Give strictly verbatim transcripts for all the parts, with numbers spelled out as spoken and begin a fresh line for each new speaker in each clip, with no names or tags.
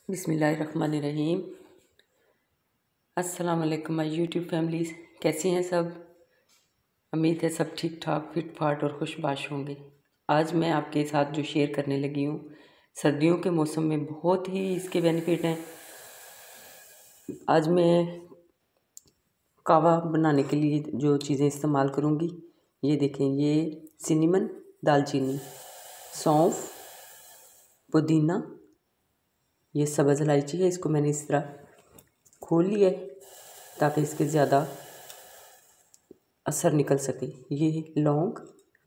बिस्मिल्लाहिर्रहमानिर्रहीम। अस्सलाम वालेकुम माय यूट्यूब फैमिलीज़, कैसी हैं सब। उम्मीद है सब ठीक ठाक फिट फाट और खुशबाश होंगे। आज मैं आपके साथ जो शेयर करने लगी हूँ, सर्दियों के मौसम में बहुत ही इसके बेनिफिट हैं। आज मैं कावा बनाने के लिए जो चीज़ें इस्तेमाल करूँगी, ये देखें, ये सिनेमन, दालचीनी, सौंफ, पुदीना, ये सब्ज़ इलायची है। इसको मैंने इस तरह खोल लिया है ताकि इसके ज़्यादा असर निकल सके। ये लौंग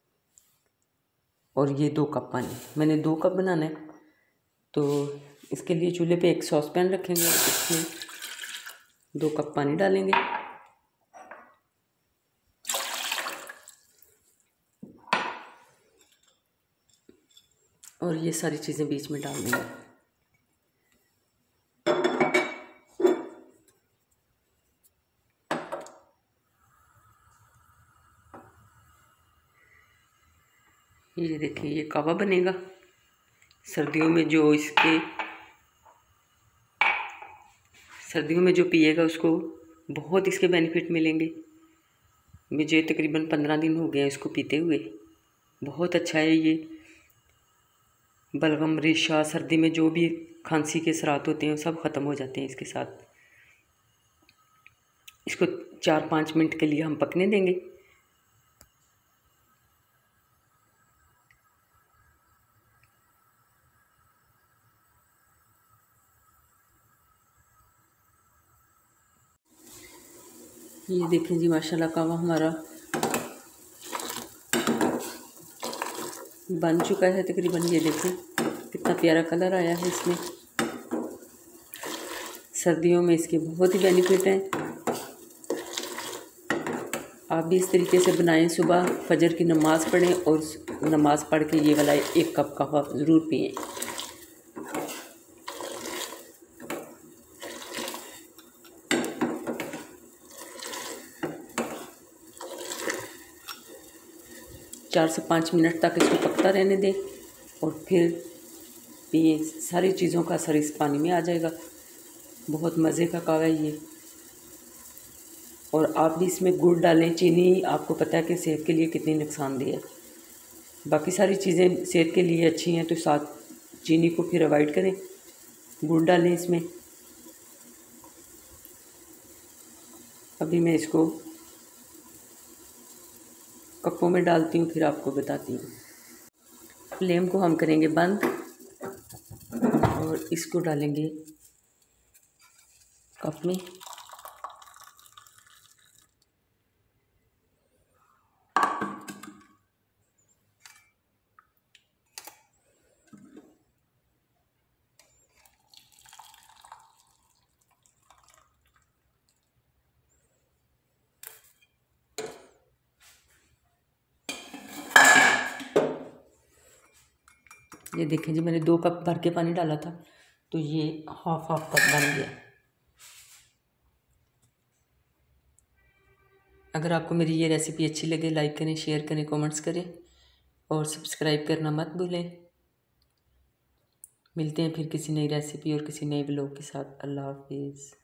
और ये दो कप पानी, मैंने दो कप बनाना है तो इसके लिए चूल्हे पे एक सॉस पैन रखेंगे। इसमें दो कप पानी डालेंगे और ये सारी चीज़ें बीच में डाल देंगे। ये देखिए, ये कावा बनेगा सर्दियों में। जो इसके सर्दियों में जो पिएगा उसको बहुत इसके बेनिफिट मिलेंगे। मुझे तकरीबन पंद्रह दिन हो गए इसको पीते हुए। बहुत अच्छा है ये। बलगम, रेशा, सर्दी में जो भी खांसी के असरात होते हैं वो सब ख़त्म हो जाते हैं इसके साथ। इसको चार पाँच मिनट के लिए हम पकने देंगे। ये देखें जी, माशाल्लाह कावा हमारा बन चुका है तकरीबन। ये देखें कितना प्यारा कलर आया है इसमें। सर्दियों में इसके बहुत ही बेनिफिट हैं। आप भी इस तरीके से बनाएं। सुबह फजर की नमाज़ पढ़ें और नमाज़ पढ़ के ये वाला एक कप कावा ज़रूर पिएं। चार से पाँच मिनट तक इसको पकता रहने दें और फिर पिए। सारी चीज़ों का असर इस पानी में आ जाएगा। बहुत मज़े का कावा है ये। और आप भी इसमें गुड़ डालें। चीनी आपको पता है कि सेहत के लिए कितनी नुकसानदेह है। बाकी सारी चीज़ें सेहत के लिए अच्छी हैं तो साथ चीनी को फिर अवॉइड करें, गुड़ डालें इसमें। अभी मैं इसको कपों में डालती हूँ, फिर आपको बताती हूँ। फ्लेम को हम करेंगे बंद और इसको डालेंगे कप में। ये देखें जी, मैंने दो कप भर के पानी डाला था तो ये हाफ हाफ कप बन गया। अगर आपको मेरी ये रेसिपी अच्छी लगे, लाइक करें, शेयर करें, कमेंट्स करें और सब्सक्राइब करना मत भूलें। मिलते हैं फिर किसी नई रेसिपी और किसी नए व्लॉग के साथ। अल्लाह हाफिज़।